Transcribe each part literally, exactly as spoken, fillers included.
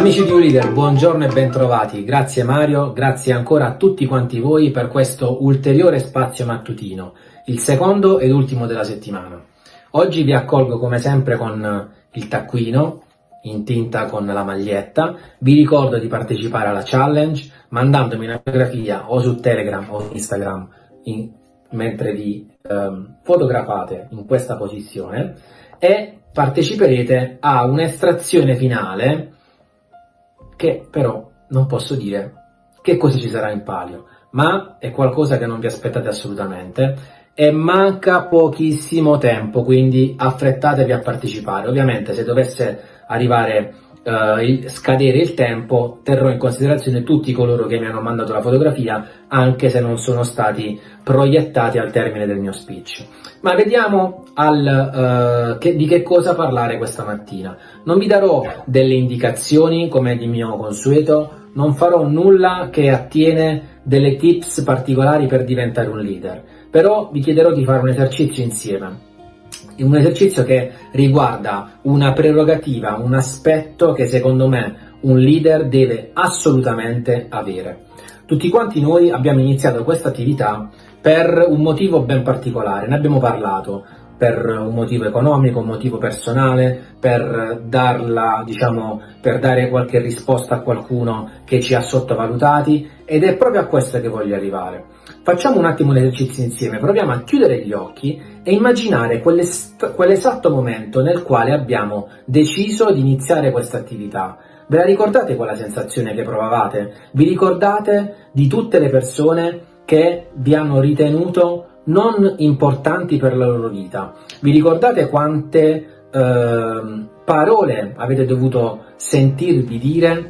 Amici di YouLeader, buongiorno e bentrovati. Grazie Mario, grazie ancora a tutti quanti voi per questo ulteriore spazio mattutino, il secondo ed ultimo della settimana. Oggi vi accolgo come sempre con il taccuino, in tinta con la maglietta. Vi ricordo di partecipare alla challenge mandandomi una fotografia o su Telegram o Instagram in, mentre vi ehm, fotografate in questa posizione e parteciperete a un'estrazione finale che però non posso dire che cosa ci sarà in palio, ma è qualcosa che non vi aspettate assolutamente e manca pochissimo tempo, quindi affrettatevi a partecipare. Ovviamente se dovesse arrivare eh, il, scadere il tempo, terrò in considerazione tutti coloro che mi hanno mandato la fotografia, anche se non sono stati proiettati al termine del mio speech. Ma vediamo al, uh, che, di che cosa parlare questa mattina. Non vi darò delle indicazioni come di mio consueto, non farò nulla che attiene delle tips particolari per diventare un leader, però vi chiederò di fare un esercizio insieme. Un esercizio che riguarda una prerogativa, un aspetto che secondo me un leader deve assolutamente avere. Tutti quanti noi abbiamo iniziato questa attività per un motivo ben particolare, ne abbiamo parlato, per un motivo economico, un motivo personale, per darla, diciamo, per dare qualche risposta a qualcuno che ci ha sottovalutati, ed è proprio a questo che voglio arrivare. Facciamo un attimo un esercizio insieme, proviamo a chiudere gli occhi e immaginare quell'esatto momento nel quale abbiamo deciso di iniziare questa attività. Ve la ricordate quella sensazione che provavate? Vi ricordate di tutte le persone che vi hanno ritenuto non importanti per la loro vita? Vi ricordate quante eh, parole avete dovuto sentirvi dire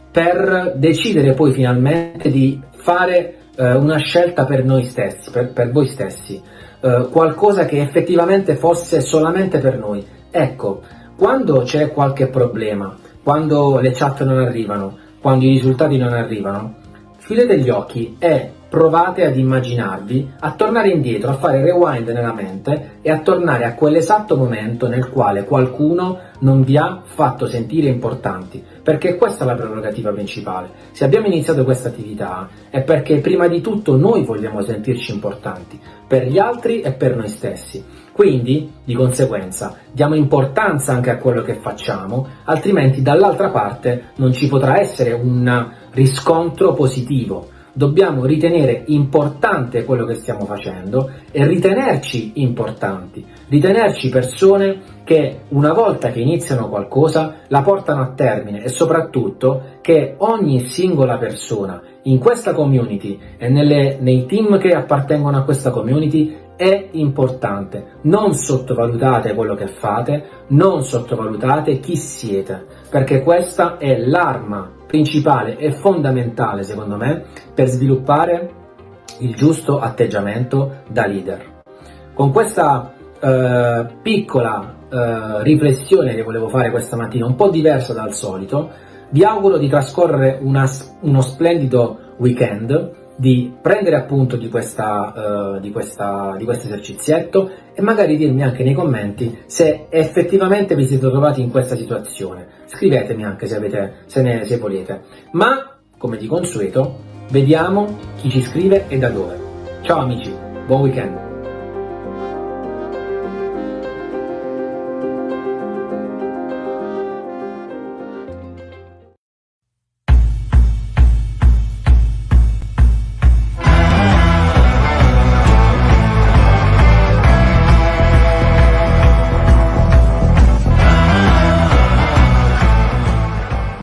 per decidere poi finalmente di fare eh, una scelta per noi stessi, per, per voi stessi, eh, qualcosa che effettivamente fosse solamente per noi? Ecco, quando c'è qualche problema, quando le chat non arrivano, quando i risultati non arrivano, chiudete gli occhi e provate ad immaginarvi, a tornare indietro, a fare rewind nella mente e a tornare a quell'esatto momento nel quale qualcuno non vi ha fatto sentire importanti, perché questa è la prerogativa principale. Se abbiamo iniziato questa attività è perché prima di tutto noi vogliamo sentirci importanti, per gli altri e per noi stessi. Quindi, di conseguenza, diamo importanza anche a quello che facciamo, altrimenti dall'altra parte non ci potrà essere un riscontro positivo. Dobbiamo ritenere importante quello che stiamo facendo e ritenerci importanti, ritenerci persone che una volta che iniziano qualcosa la portano a termine, e soprattutto che ogni singola persona in questa community e nelle, nei team che appartengono a questa community è importante. Non sottovalutate quello che fate, non sottovalutate chi siete, perché questa è l'arma principale e fondamentale, secondo me, per sviluppare il giusto atteggiamento da leader. Con questa eh, piccola eh, riflessione che volevo fare questa mattina, un po' diversa dal solito, vi auguro di trascorrere una, uno splendido weekend, di prendere appunto di, questa, uh, di, questa, di questo esercizietto e magari dirmi anche nei commenti se effettivamente vi siete trovati in questa situazione. Scrivetemi anche se, avete, se, ne, se volete. Ma, come di consueto, vediamo chi ci scrive e da dove. Ciao amici, buon weekend!